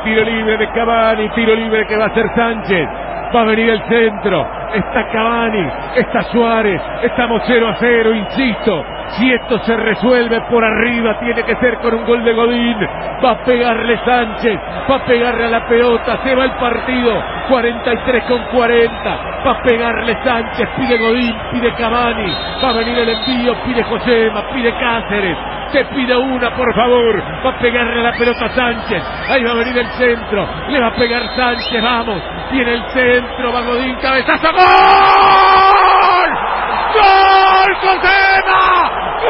Tiro libre de Cavani, tiro libre que va a hacer Sánchez. Va a venir el centro. Está Cavani, está Suárez. Estamos 0-0, insisto. Si esto se resuelve por arriba, tiene que ser con un gol de Godín. Va a pegarle Sánchez, va a pegarle a la pelota, se va el partido. 43-40. Va a pegarle Sánchez, pide Godín, pide Cavani. Va a venir el envío, pide Josema, pide Cáceres. Se pide una, por favor. Va a pegarle la pelota a Sánchez. Ahí va a venir el centro. Le va a pegar Sánchez, vamos. Tiene el centro, va Godín, cabezazo. ¡Gol! ¡Gol, Josema!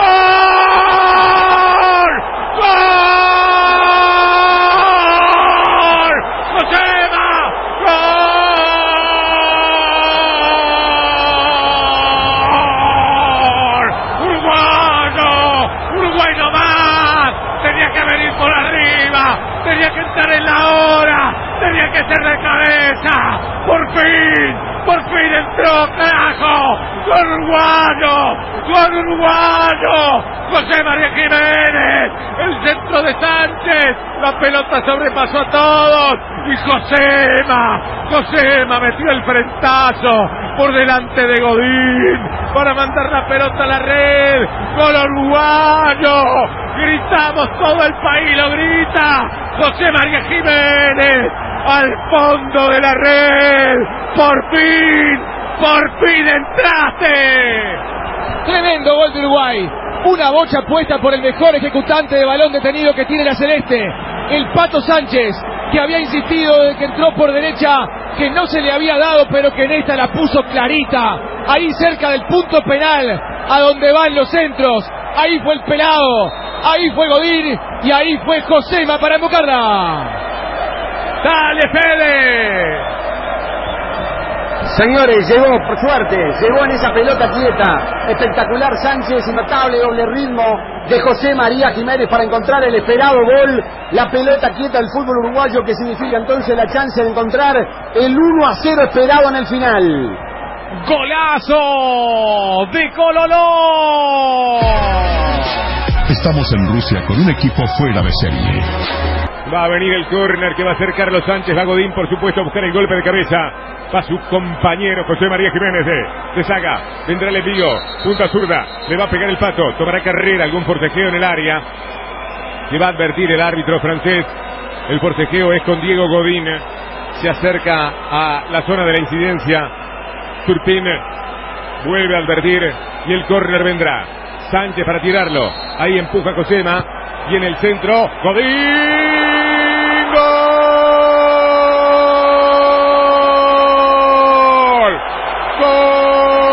¡Gol! ¡Gol! ¡Josema! ¡Gol! ¡Uruguayo! ¡Uruguay no más! Tenía que venir por arriba, tenía que entrar en la hora, tenía que ser de cabeza. Por fin entró, carajo. ¡Gol uruguayo! ¡Gol uruguayo! José María Jiménez, el centro de Sánchez, la pelota sobrepasó a todos y Josema metió el frentazo por delante de Godín para mandar la pelota a la red. ¡Gol uruguayo! Gritamos, todo el país lo grita. José María Jiménez al fondo de la red. Por fin entraste. Tremendo gol de Uruguay. Una bocha puesta por el mejor ejecutante de balón detenido que tiene la Celeste, el Pato Sánchez, que había insistido desde que entró por derecha que no se le había dado, pero que en esta la puso clarita, ahí cerca del punto penal, a donde van los centros. Ahí fue el pelado, ahí fue Godín y ahí fue Josema para embocarla. ¡Dale, Fede! Señores, llegó, por suerte, llegó en esa pelota quieta. Espectacular Sánchez, notable doble ritmo de José María Jiménez para encontrar el esperado gol. La pelota quieta del fútbol uruguayo, que significa entonces la chance de encontrar el 1-0 esperado en el final. ¡Golazo de Cololó! Estamos en Rusia con un equipo fuera de serie. Va a venir el córner que va a hacer Carlos Sánchez. Va Godín, por supuesto, a buscar el golpe de cabeza. Va su compañero José María Jiménez de saga. Vendrá el envío, punta zurda. Le va a pegar el Pato. Tomará carrera, algún forcejeo en el área. Le va a advertir el árbitro francés. El forcejeo es con Diego Godín. Se acerca a la zona de la incidencia. Turpin vuelve a advertir y el córner vendrá. Sánchez para tirarlo. Ahí empuja Josema. Y en el centro, Godín. ¡Gol! ¡Gol!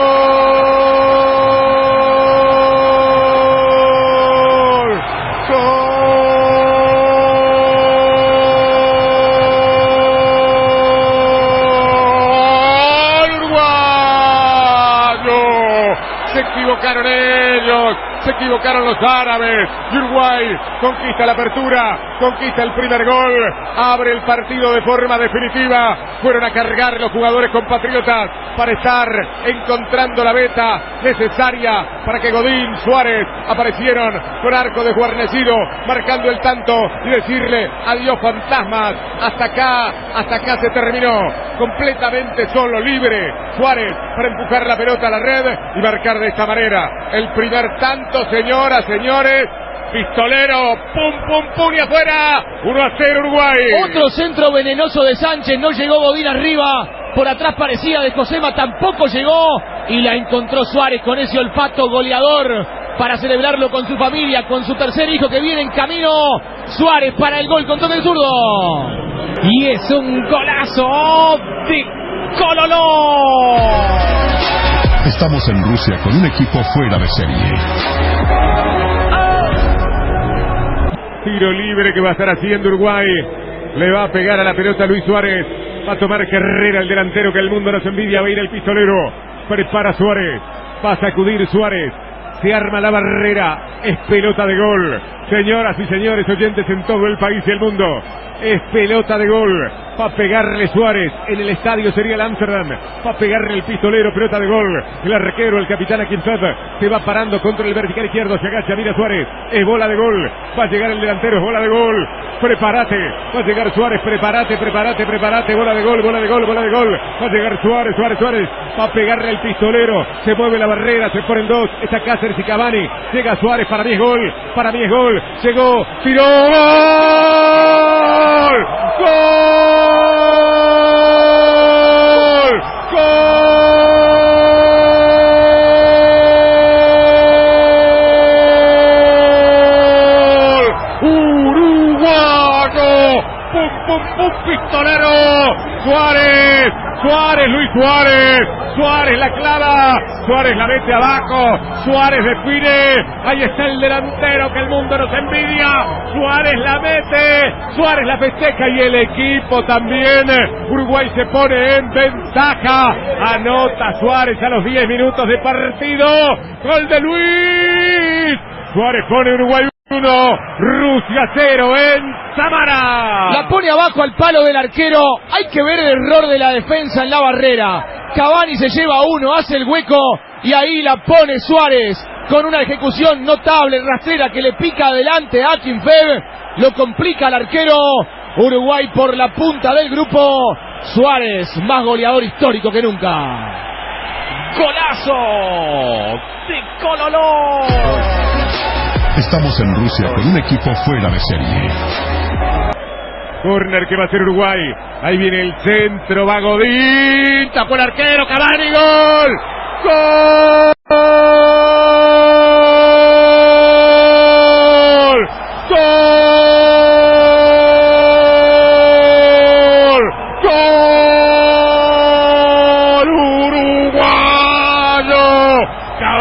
¡Gol! ¡Uruguayo! Se equivocaron ellos. Se equivocaron los árabes y Uruguay conquista la apertura, conquista el primer gol, abre el partido de forma definitiva. Fueron a cargar los jugadores compatriotas para estar encontrando la beta necesaria para que Godín, Suárez aparecieron con arco desguarnecido, marcando el tanto y decirle adiós fantasmas. Hasta acá se terminó. Completamente solo, libre Suárez para empujar la pelota a la red y marcar de esta manera el primer tanto. Señoras, señores, pistolero, pum, pum, pum y afuera. 1-0 Uruguay. Otro centro venenoso de Sánchez, no llegó Godín arriba, por atrás parecía de Josema, tampoco llegó, y la encontró Suárez con ese olfato goleador para celebrarlo con su familia, con su tercer hijo que viene en camino. Suárez para el gol con toque de zurdo. Y es un golazo de Cololó. Estamos en Rusia con un equipo fuera de serie. Tiro libre que va a estar haciendo Uruguay. Le va a pegar a la pelota Luis Suárez. Va a tomar carrera el delantero que el mundo nos envidia. Va a ir el pistolero. Prepara Suárez. Va a sacudir Suárez. Se arma la barrera. Es pelota de gol. Señoras y señores oyentes en todo el país y el mundo. Es pelota de gol. Va a pegarle Suárez. En el estadio sería el Amsterdam. Va a pegarle el pistolero. Pelota de gol. El arquero, el capitán Akinfev, se va parando contra el vertical izquierdo. Se agacha, mira Suárez. Es bola de gol. Va a llegar el delantero. Es bola de gol. Prepárate. Va a llegar Suárez. Prepárate. Bola de gol. Va a llegar Suárez. Va a pegarle el pistolero. Se mueve la barrera. Se ponen dos. Está Cáceres y Cavani. Llega Suárez. Para mí es gol. Llegó. Tiró. ¡Gol! ¡Uruguayo! ¡Pum, pistolero! Luis Suárez la clava, Suárez la mete abajo, Suárez define, ahí está el delantero que el mundo nos envidia, Suárez la mete, Suárez la festeja y el equipo también. Uruguay se pone en ventaja, anota Suárez a los 10 minutos de partido, gol de Luis Suárez, pone Uruguay 1, Rusia 0 en Samara. La pone abajo al palo del arquero. Hay que ver el error de la defensa en la barrera. Cavani se lleva uno, hace el hueco y ahí la pone Suárez con una ejecución notable, rastrera, que le pica adelante a Akinfev. Lo complica al arquero. Uruguay por la punta del grupo. Suárez, más goleador histórico que nunca. ¡Golazo de Cololó! Estamos en Rusia con un equipo fuera de serie. Corner que va a ser Uruguay. Ahí viene el centro, va Godín, tapó el arquero, Cavani, gol. ¡Gol! ¡Uruguayo!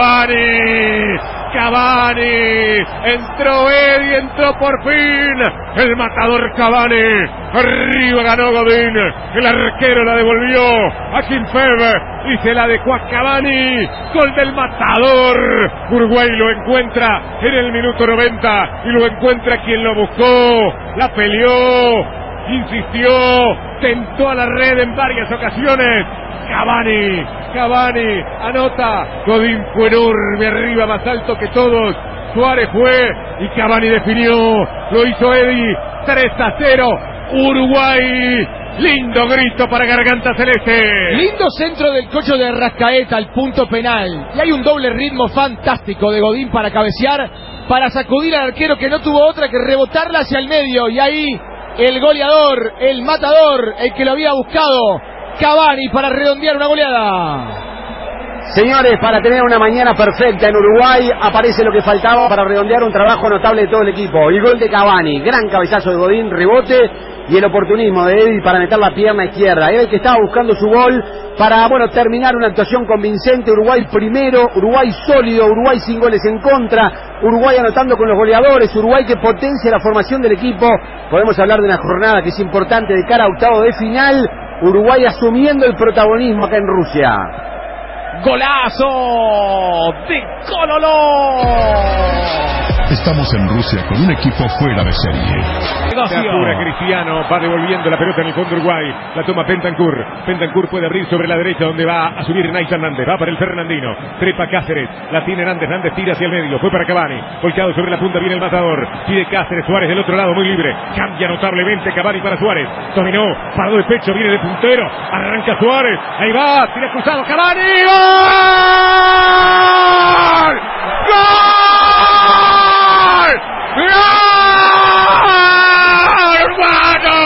Cavani, entró por fin, el matador Cavani, arriba ganó Godín, el arquero la devolvió a Akinfev y se la adecuó a Cavani, gol del matador. Uruguay lo encuentra en el minuto 90 y lo encuentra quien lo buscó, la peleó, insistió, tentó a la red en varias ocasiones. Cavani, anota. Godín fue enorme, arriba, más alto que todos. Suárez fue y Cavani definió. Lo hizo Eddie. 3-0. Uruguay. Lindo grito para Garganta Celeste. Lindo centro del Cocho de Arrascaeta al punto penal. Y hay un doble ritmo fantástico de Godín para cabecear, para sacudir al arquero que no tuvo otra que rebotarla hacia el medio. Y ahí el goleador, el matador, el que lo había buscado, Cavani, para redondear una goleada. Señores, para tener una mañana perfecta en Uruguay, aparece lo que faltaba para redondear un trabajo notable de todo el equipo. El gol de Cavani, gran cabezazo de Godín, rebote, y el oportunismo de Eddie para meter la pierna izquierda. Era el que estaba buscando su gol para, terminar una actuación convincente. Uruguay primero, Uruguay sólido, Uruguay sin goles en contra, Uruguay anotando con los goleadores, Uruguay que potencia la formación del equipo. Podemos hablar de una jornada que es importante de cara a octavo de final. Uruguay asumiendo el protagonismo acá en Rusia. ¡Golazo de Cololó! Estamos en Rusia con un equipo fuera de serie. Se apura Cristiano, va devolviendo la pelota en el fondo Uruguay. La toma Bentancur. Bentancur puede abrir sobre la derecha donde va a subir Naita Hernández. Va para el Fernandino. Trepa Cáceres. La tiene Hernández. Hernández tira hacia el medio. Fue para Cavani. Volcado sobre la punta viene el matador. Pide Cáceres. Suárez del otro lado muy libre. Cambia notablemente Cavani para Suárez. Dominó. Parado de pecho. Viene de puntero. Arranca Suárez. Ahí va. Tira cruzado. Cavani. ¡Gol! ¡Gol! ¡Uruguayo!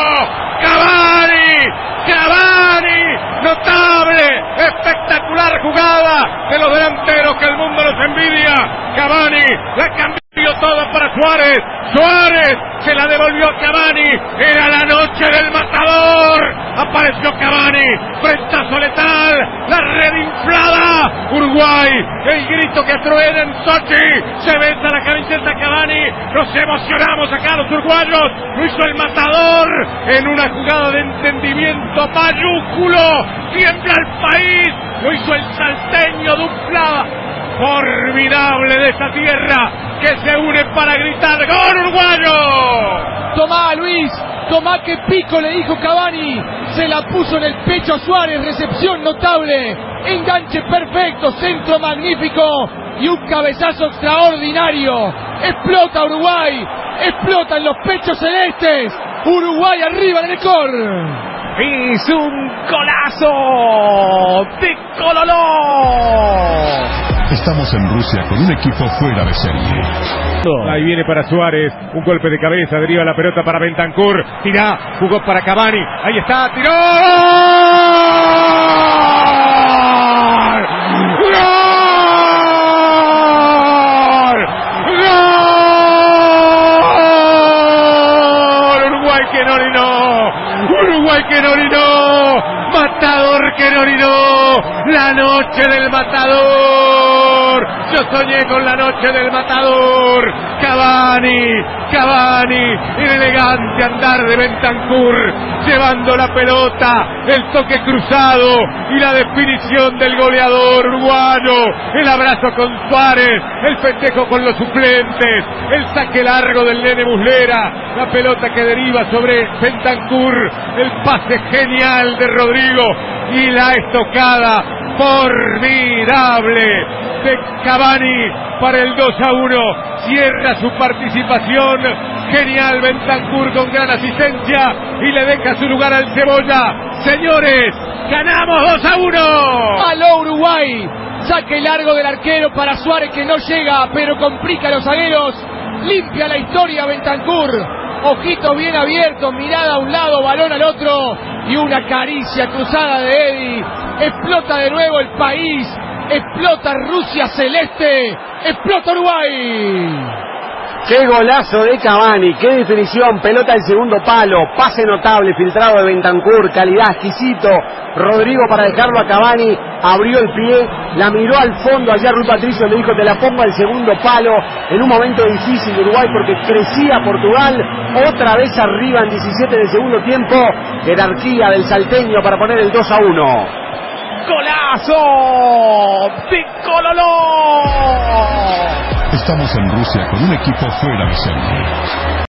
¡Cavani! Notable, espectacular jugada de los delanteros que el mundo nos envidia. Cavani la cambió todo para Suárez. Suárez se la devolvió a Cavani. Era la noche del matador. Apareció Cavani. Frentazo letal. La red inflada. Uruguay. El grito que truena en Sochi. Se besa la camiseta Cavani. Nos emocionamos acá los uruguayos. Lo hizo el matador en una jugada de entendimiento mayúsculo. Tiembla el país. Lo hizo el salteño Dupla. Formidable de esta tierra que se une para gritar ¡Gol uruguayo! Tomá, Luis, Tomá que pico, le dijo Cavani. Se la puso en el pecho a Suárez. Recepción notable. Enganche perfecto. Centro magnífico. Y un cabezazo extraordinario. Explota Uruguay. Explota en los pechos celestes. Uruguay arriba en el cor. Es un golazo de Cololó. Estamos en Rusia con un equipo fuera de serie. Ahí viene para Suárez, un golpe de cabeza, deriva la pelota para Bentancur, tira, jugó para Cavani, ahí está, tiró. ¡Gol! ¡Gol! Uruguay que no orinó, Uruguay que no orinó, Matador que no orinó, la noche del Matador. Yo soñé con la noche del Matador. Cavani, el elegante andar de Bentancur, llevando la pelota, el toque cruzado y la definición del goleador uruguayo. El abrazo con Suárez, el festejo con los suplentes, el saque largo del nene Muslera, la pelota que deriva sobre Bentancur, el pase genial de Rodrigo y la estocada formidable de Cavani para el 2-1. Cierra su participación. Genial Bentancur con gran asistencia y le deja su lugar al Cebolla. Señores, ganamos 2-1. ¡Aló Uruguay! Saque largo del arquero para Suárez que no llega, pero complica a los zagueros. Limpia la historia Bentancur. Ojitos bien abiertos, mirada a un lado, balón al otro y una caricia cruzada de Eddie. Explota de nuevo el país, explota Rusia celeste, explota Uruguay. ¡Qué golazo de Cavani! ¡Qué definición! Pelota en segundo palo, pase notable, filtrado de Bentancur, calidad exquisito. Rodrigo para dejarlo a Cavani, abrió el pie, la miró al fondo, allá Rui Patricio le dijo te la pongo al segundo palo, en un momento difícil de Uruguay porque crecía Portugal, otra vez arriba en 17 de segundo tiempo, jerarquía del salteño para poner el 2-1. ¡Golazo de Cololó! Estamos en Rusia con un equipo fuera de serie.